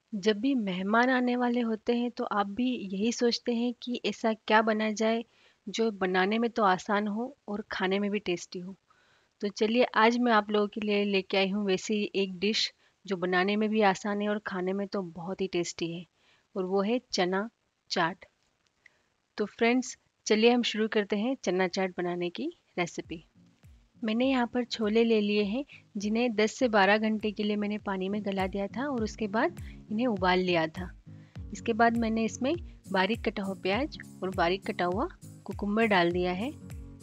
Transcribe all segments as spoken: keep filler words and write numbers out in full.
जब भी मेहमान आने वाले होते हैं तो आप भी यही सोचते हैं कि ऐसा क्या बना जाए जो बनाने में तो आसान हो और खाने में भी टेस्टी हो। तो चलिए आज मैं आप लोगों के लिए लेके आई हूँ वैसी ही एक डिश जो बनाने में भी आसान है और खाने में तो बहुत ही टेस्टी है, और वो है चना चाट। तो फ्रेंड्स, चलिए हम शुरू करते हैं चना चाट बनाने की रेसिपी। मैंने यहाँ पर छोले ले लिए हैं, जिन्हें दस से बारह घंटे के लिए मैंने पानी में गला दिया था और उसके बाद इन्हें उबाल लिया था। इसके बाद मैंने इसमें बारीक कटा हुआ प्याज और बारीक कटा हुआ कुकुम्बर डाल दिया है।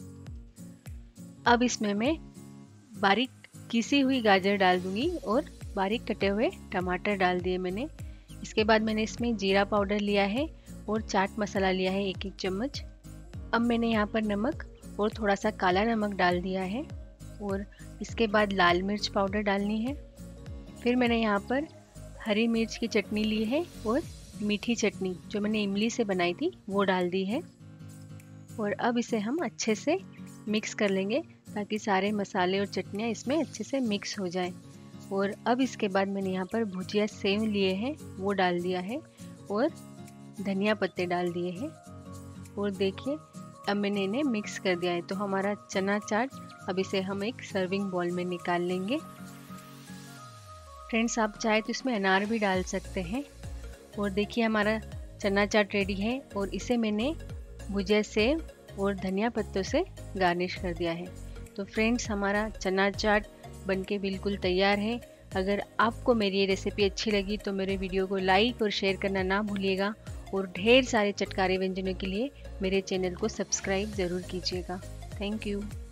अब इसमें मैं बारीक किसी हुई गाजर डाल दूंगी और बारीक कटे हुए टमाटर डाल दिए मैंने। इसके बाद मैंने इसमें जीरा पाउडर लिया है और चाट मसाला लिया है एक एक चम्मच। अब मैंने यहाँ पर नमक और थोड़ा सा काला नमक डाल दिया है, और इसके बाद लाल मिर्च पाउडर डालनी है। फिर मैंने यहाँ पर हरी मिर्च की चटनी ली है और मीठी चटनी जो मैंने इमली से बनाई थी वो डाल दी है। और अब इसे हम अच्छे से मिक्स कर लेंगे ताकि सारे मसाले और चटनियाँ इसमें अच्छे से मिक्स हो जाएं। और अब इसके बाद मैंने यहाँ पर भुजिया सेव लिए हैं वो डाल दिया है और धनिया पत्ते डाल दिए हैं। और देखिए अब मैंने इन्हें मिक्स कर दिया है। तो हमारा चना चाट, अब इसे हम एक सर्विंग बाउल में निकाल लेंगे। फ्रेंड्स, आप चाहे तो इसमें अनार भी डाल सकते हैं। और देखिए हमारा चना चाट रेडी है और इसे मैंने भुजिया सेव और धनिया पत्तों से गार्निश कर दिया है। तो फ्रेंड्स, हमारा चना चाट बनके बिल्कुल तैयार है। अगर आपको मेरी ये रेसिपी अच्छी लगी तो मेरे वीडियो को लाइक और शेयर करना ना भूलिएगा, और ढेर सारे चटकारे व्यंजनों के लिए मेरे चैनल को सब्सक्राइब ज़रूर कीजिएगा। Thank you.